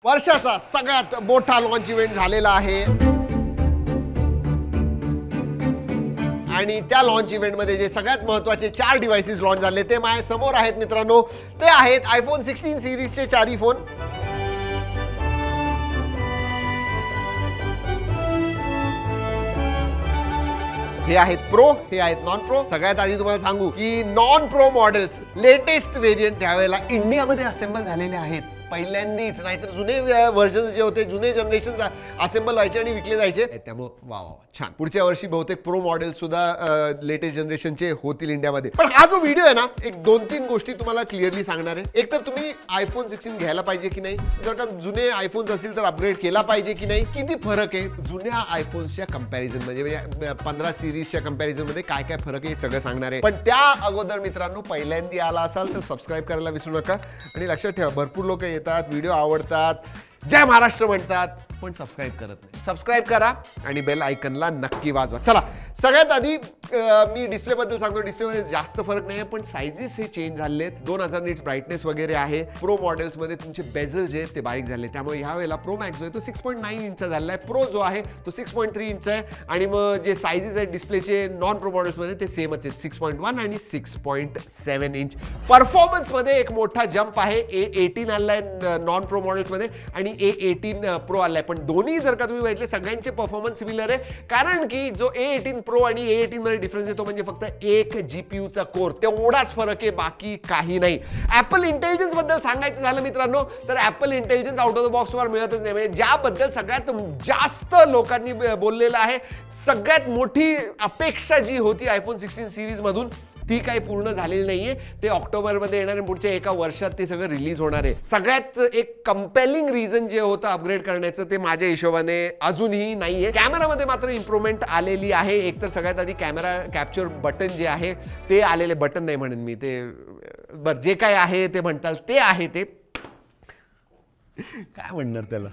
वर्षाचा सगळ्यात मोठा लॉन्च इव्हेंट झालेला आहे आणि त्या लॉन्च इव्हेंटमध्ये जे सगळ्यात महत्त्वाचे 4 डिव्हाइसेस लॉन्च झाले ते माझ्या समोर आहेत मित्रांनो. ते आहेत आयफोन 16 सिरीजचे 4 फोन, हे आहेत प्रो, हे आहेत नॉन प्रो. सगळ्यात आधी तुम्हाला सांगू की non pro models latest variant यावेळेला इंडियामध्ये असेंबल झालेले आहेत पहिल्यांदाच. नाहीतर जुने व्हर्जन जे होते, जुने जनरेशन असेंबल व्हायचे आणि विकले जायचे. त्यामुळे वा वा छान. पुढच्या वर्षी बहुतेक प्रो मॉडेल सुद्धा लेटेस्ट जनरेशनचे होतील इंडियामध्ये. पण हा जो व्हिडिओ आहे ना, एक 2-3 गोष्टी तुम्हाला क्लिअरली सांगणार आहे. एक तर तुम्ही आयफोन 16 घ्यायला पाहिजे की नाही, जर का जुने आयफोन्स असतील तर अपग्रेड केला पाहिजे की नाही, किती फरक आहे जुन्या आयफोन्सच्या कंपॅरिझन म्हणजे 15 सिरीजच्या कंपॅरिझन मध्ये काय काय फरक आहे सगळं सांगणार आहे. पण त्या अगोदर मित्रांनो, पहिल्यांदा आला असाल तर सबस्क्राईब करायला विसरू नका. आणि लक्षात ठेवा, भरपूर लोक येतात, व्हिडिओ आवडतात, जय महाराष्ट्र म्हणतात, पण सबस्क्राईब करत नाही. सबस्क्राईब करा आणि बेल आयकनला नक्की वाजवा. चला, सगळ्यात आधी मी डिस्प्ले बद्दल सांगतो. डिस्प्लेमध्ये जास्त फरक नाही आहे, पण सायझेस हे चेंज झाले आहेत. 2000 निट्स ब्राईटनेस वगैरे आहे. प्रो मॉडेल्समध्ये तुमचे बेझल जे आहेत ते बारीक झाले, त्यामुळे ह्या वेळेला प्रो मॅक्स जो आहे तो 6.9 इंचचा झालेला आहे. प्रो जो आहे तो 6.3 इंच आहे. आणि मग जे सायझेस आहेत डिस्प्लेचे नॉन प्रो मॉडेल्समध्ये ते सेमच आहेत, 6.1 आणि 6.7 इंच. परफॉर्मन्समध्ये एक मोठा जंप आहे. A18 आला आहे नॉन प्रो मॉडेल्समध्ये आणि A18 प्रो आला आहे. पण दोन्ही जर का तुम्ही बघितले सगळ्यांचे परफॉर्मन्स सिमिलर आहे, कारण की जो A18 प्रो आणि A18 मध्ये डिफरन्स येतो म्हणजे फक्त एक GPU चा कोर, तेवढाच फरक आहे, बाकी काही नाही. ऍपल इंटेलिजन्स बद्दल सांगायचं झालं मित्रांनो, तर Apple Intelligence out of the box वर मिळतच नाही. म्हणजे ज्याबद्दल सगळ्यात जास्त लोकांनी बोललेलं आहे, सगळ्यात मोठी अपेक्षा जी होती आयफोन 16 सिरीज मधून, ती काही पूर्ण झालेली नाहीये. ते ऑक्टोबरमध्ये येणार आहे, पुढच्या एका वर्षात ते सगळं रिलीज होणार आहे. सगळ्यात एक कंपेलिंग रिझन जे होतं अपग्रेड करण्याचं ते माझ्या हिशोबाने अजूनही नाहीये. कॅमेरामध्ये मात्र इम्प्रूव्हमेंट आलेली आहे. एक तर सगळ्यात आधी कॅमेरा कॅप्चर बटन जे आहे ते आलेले, बटन नाही म्हणेन मी, ते बरं जे काय आहे ते म्हणताल ते आहे, ते काय म्हणणार त्याला,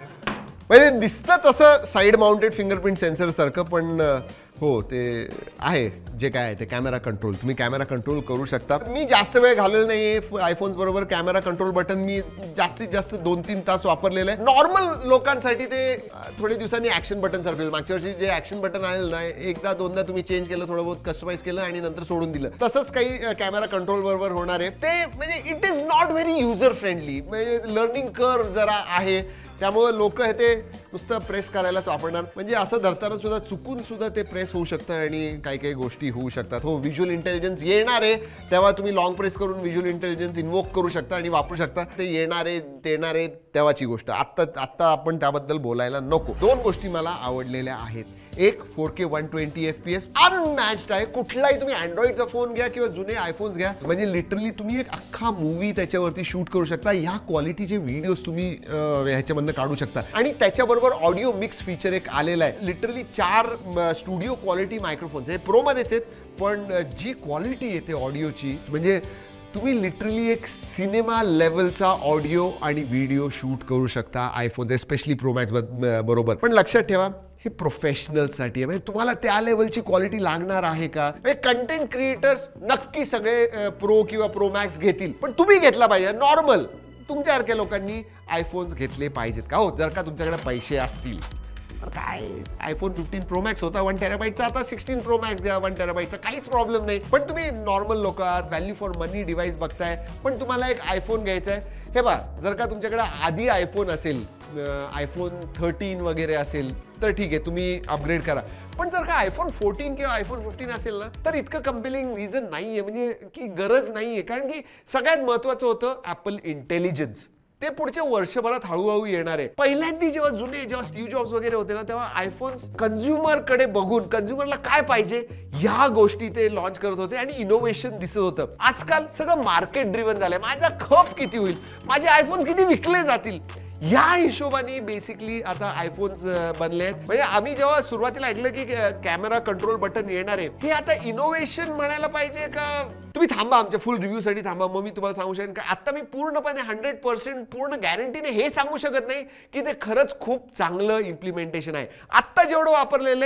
म्हणजे दिसतं तसं साईड माउंटेड फिंगरप्रिंट सेन्सर सारखं, पण हो ते आहे जे काय आहे ते कॅमेरा कंट्रोल. तुम्ही कॅमेरा कंट्रोल करू शकता. मी जास्त वेळ घालवलेला नाहीये आयफोन्स बरोबर. कॅमेरा कंट्रोल बटन मी जास्तीत जास्त 2-3 तास वापरलेलं आहे. नॉर्मल लोकांसाठी ते थोड्या दिवसांनी ऍक्शन बटन सारखं. मागच्या वर्षी जे ऍक्शन बटन आलेलं नाही, एकदा दोनदा तुम्ही चेंज केलं, थोडं बहुत कस्टमाइज केलं आणि नंतर सोडून दिलं, तसंच काही कॅमेरा कंट्रोल बरोबर होणार आहे. ते म्हणजे it is not very user friendly. म्हणजे लर्निंग कर्व जरा आहे, त्यामुळे लोक हे ते नुसतं प्रेस करायलाच वापरणार. म्हणजे असं धरताना सुद्धा चुकून सुद्धा ते प्रेस होऊ शकतं आणि काही काही गोष्टी होऊ शकतात. हो, व्हिज्युअल इंटेलिजन्स येणार आहे, तेव्हा तुम्ही लॉंग प्रेस करून व्हिज्युअल इंटेलिजन्स इन्वोक करू शकता आणि वापरू शकता. ते येणार आहे तेव्हाची गोष्ट. आत्ता आपण त्याबद्दल बोलायला नको. 2 गोष्टी मला आवडलेल्या आहेत. एक 4K 120 FPS अनमॅच्ड आहे. कुठलाही तुम्ही अँड्रॉइडचा फोन घ्या किंवा जुने आयफोन्स घ्या, म्हणजे लिटरली तुम्ही एक अख्खा मूवी त्याच्यावरती शूट करू शकता. ह्या क्वालिटीचे व्हिडिओज तुम्ही ह्याच्यामधनं काढू शकता. आणि त्याच्याबरोबर ऑडिओ मिक्स फीचर एक आलेला आहे. लिटरली 4 स्टुडिओ क्वालिटी मायक्रोफोन्स हे प्रोमध्येच आहेत, पण जी क्वालिटी येते ऑडिओची, म्हणजे तुम्ही लिटरली एक सिनेमा लेवलचा ऑडिओ आणि व्हिडिओ शूट करू शकता आयफोन, एस्पेशली प्रो मॅक्स बरोबर. पण लक्षात ठेवा, हे प्रोफेशनलसाठी आहे. म्हणजे तुम्हाला त्या लेवलची क्वालिटी लागणार आहे का? कंटेंट क्रिएटर्स नक्की सगळे प्रो किंवा प्रो मॅक्स घेतील, पण तुम्ही घेतला पाहिजे. नॉर्मल तुमच्यासारख्या लोकांनी आयफोन्स घेतले पाहिजेत का? हो, जर का तुमच्याकडे पैसे असतील तर काय, आयफोन 15 प्रो मॅक्स होता 1 टेराबाईटचा, आता 16 प्रो मॅक्स घ्या 1 टेराबाईटचा, काहीच प्रॉब्लेम नाही. पण तुम्ही नॉर्मल लोक आहात, व्हॅल्यू फॉर मनी डिव्हाइस बघताय, पण तुम्हाला एक आयफोन घ्यायचा आहे. हे बा, जर का तुमच्याकडे आधी आयफोन असेल, आयफोन 13 वगैरे असेल तर ठीक आहे, तुम्ही अपग्रेड करा. पण जर का आयफोन 14 किंवा आयफोन 15 असेल ना, तर इतकं कंपेलिंग रिझन नाहीये, म्हणजे की गरज नाहीये. कारण की सगळ्यात महत्त्वाचं होतं ऍपल इंटेलिजन्स. ते पुढच्या वर्षभरात हळूहळू येणार आहे. पहिल्यांदा जेव्हा स्टीव्ह जॉब्स वगैरे होते ना, तेव्हा आयफोन्स कंझ्युमरकडे बघून, कंझ्युमरला काय पाहिजे ह्या गोष्टी ते लॉन्च करत होते आणि इनोव्हेशन दिसत होतं. आजकाल सगळं मार्केट ड्रिव्हन झालंय. माझा खप किती होईल, माझे आयफोन्स किती विकले जातील, या हिशोबाने बेसिकली आता आयफोन्स बनले आहेत. म्हणजे आम्ही जेव्हा सुरुवातीला ऐकलं की कॅमेरा कंट्रोल बटन येणार आहे, हे आता इनोव्हेशन म्हणायला पाहिजे का? तुम्ही थांबा, आमच्या फुल रिव्ह्यूसाठी थांबा, मग मी तुम्हाला सांगू शकेन. आता मी पूर्णपणे 100% पूर्ण गॅरंटीने हे सांगू शकत नाही की ते खरंच खूप चांगलं इम्प्लिमेंटेशन आहे. आत्ता जेवढं वापरलेलं आहे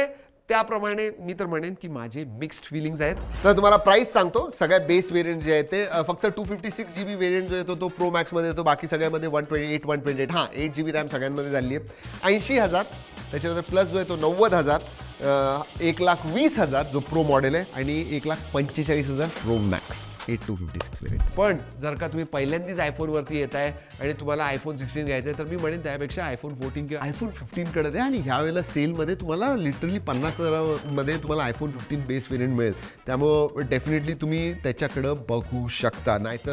त्याप्रमाणे मी तर म्हणेन की माझे मिक्स्ड फिलिंग्स आहेत. तर तुम्हाला प्राइस सांगतो. सगळ्या बेस व्हेरियंट जे आहे ते फक्त 256 GB व्हेरियंट जो येतो तो प्रो मॅक्समध्ये येतो. बाकी सगळ्यामध्ये 128 हां 8 GB रॅम सगळ्यांमध्ये झाली आहे. 80,000. त्याच्यानंतर प्लस जो आहे तो 90,000. 1,20,000 जो प्रो मॉडेल आहे आणि 1,45,000 प्रो मॅक्स 8256 व्हेरियंट. पण जर का तुम्ही पहिल्यांदाच आयफोनवरती येत आहे आणि तुम्हाला आयफोन 16 घ्यायचा आहे तर मी म्हणेन त्यापेक्षा आयफोन 14 किंवा आयफोन 15कडे द्या. आणि ह्यावेळेला सेलमध्ये तुम्हाला लिटरली 50,000मध्ये तुम्हाला आयफोन 15 बेस व्हेरियंट मिळेल. त्यामुळं डेफिनेटली तुम्ही त्याच्याकडं बघू शकता. नाहीतर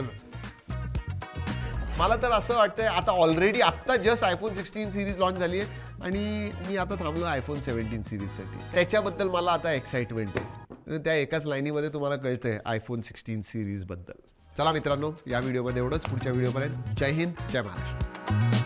मला तर असं वाटतंय आता ऑलरेडी आत्ता जस्ट आयफोन 16 सिरीज लॉन्च झाली आहे आणि मी आता थांबलो आयफोन 17 सिरीजसाठी. त्याच्याबद्दल मला आता एक्साइटमेंट आहे. त्या एकाच लाईनीमध्ये तुम्हाला कळतंय आयफोन 16 सिरीजबद्दल. चला मित्रांनो, या व्हिडिओमध्ये एवढंच. पुढच्या व्हिडिओपर्यंत जय हिंद, जय महाराष्ट्र.